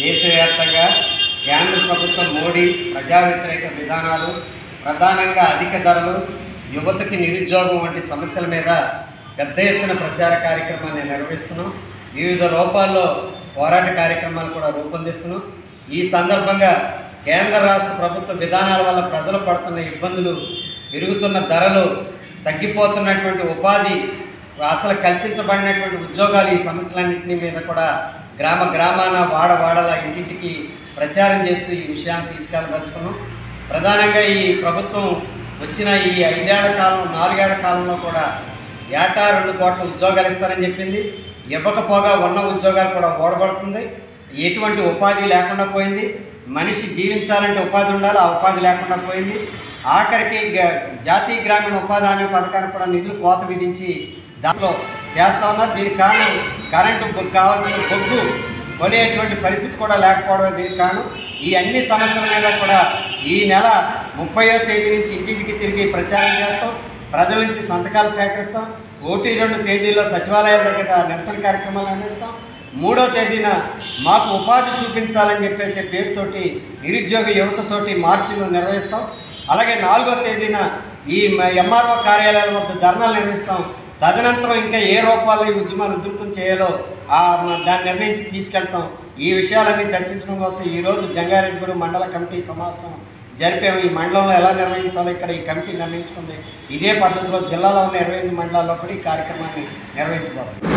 దేశవ్యాప్తంగా కేంద్ర ప్రభుత్వం మోడీ ప్రజా వ్యతిరేక విధానాలు, ప్రధానంగా అధిక ధరలు, యువతకి నిరుద్యోగం వంటి సమస్యల మీద పెద్ద ఎత్తున ప్రచార కార్యక్రమాన్ని నిర్వహిస్తున్నాం. వివిధ రూపాల్లో పోరాట కార్యక్రమాలు కూడా రూపొందిస్తున్నాం. ఈ సందర్భంగా కేంద్ర రాష్ట్ర ప్రభుత్వ విధానాల వల్ల ప్రజలు పడుతున్న ఇబ్బందులు, పెరుగుతున్న ధరలు, తగ్గిపోతున్నటువంటి ఉపాధి, అసలు కల్పించబడినటువంటి ఉద్యోగాలు, ఈ సమస్యలన్నింటినీ మీద కూడా గ్రామ గ్రామాన, వాడవాడల, ఇంటింటికి ప్రచారం చేస్తూ ఈ విషయాన్ని తీసుకెళ్ళదలుచుకున్నాం. ప్రధానంగా ఈ ప్రభుత్వం వచ్చిన ఈ 5 ఏళ్ల కాలం, 4 ఏళ్ల కాలంలో కూడా ఏటా 2 కోట్ల ఉద్యోగాలు ఇస్తారని చెప్పింది. ఇవ్వకపోగా ఉన్న ఉద్యోగాలు కూడా ఓడగొడుతుంది. ఎటువంటి ఉపాధి లేకుండా పోయింది. మనిషి జీవించాలంటే ఉపాధి ఉండాలి, ఆ ఉపాధి లేకుండా పోయింది. ఆఖరికి జాతీయ గ్రామీణ ఉపాధి హామీ పథకానికి కూడా నిధులు కోత విధించి దాంట్లో చేస్తూ ఉన్నారు. దీనికి కారణం కరెంటు కావాల్సిన బొగ్గు కొనేటువంటి పరిస్థితి కూడా లేకపోవడమే దీనికి కారణం. ఈ అన్ని సమస్యల మీద కూడా ఈ నెల 30వ తేదీ నుంచి ఇంటింటికి తిరిగి ప్రచారం చేస్తాం. ప్రజల నుంచి సంతకాలు సేకరిస్తాం. 1-2 తేదీల్లో సచివాలయాల దగ్గర నిరసన కార్యక్రమాలు నిర్వహిస్తాం. 3వ తేదీన మాకు ఉపాధి చూపించాలని చెప్పేసి పేరుతోటి నిరుద్యోగ యువతతోటి మార్చిలు నిర్వహిస్తాం. అలాగే 4వ తేదీన ఈ ఎంఆర్ఓ కార్యాలయాల వద్ద ధర్నాలు నిర్వహిస్తాం. తదనంతరం ఇంకా ఏ రూపాల్లో ఈ ఉద్యమాలు ఉధృతం చేయాలో దాన్ని నిర్ణయించి తీసుకెళ్తాం. ఈ విషయాలన్నీ చర్చించడం కోసం ఈరోజు జంగారెడ్డిగూడెం మండల కమిటీ సమావేశం జరిపాము. ఈ మండలంలో ఎలా నిర్వహించాలో ఇక్కడ ఈ కమిటీ నిర్ణయించుకుంది. ఇదే పద్ధతిలో జిల్లాలో ఉన్న 28 మండలాల్లో కూడా ఈ కార్యక్రమాన్ని నిర్వహించబోతుంది.